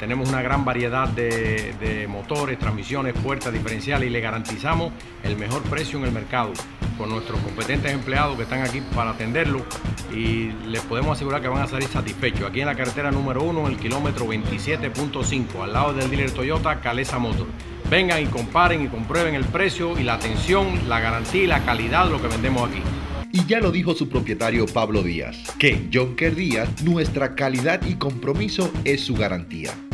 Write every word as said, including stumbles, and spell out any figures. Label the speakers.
Speaker 1: tenemos una gran variedad de, de motores, transmisiones, puertas, diferenciales y le garantizamos el mejor precio en el mercado con nuestros competentes empleados que están aquí para atenderlo y les podemos asegurar que van a salir satisfechos. Aquí en la carretera número uno, en el kilómetro veintisiete punto cinco, al lado del dealer Toyota Calesa Motor. Vengan y comparen y comprueben el precio y la atención, la garantía y la calidad de lo que vendemos aquí.
Speaker 2: Y ya lo dijo su propietario Pablo Díaz, que en Jonker Díaz nuestra calidad y compromiso es su garantía.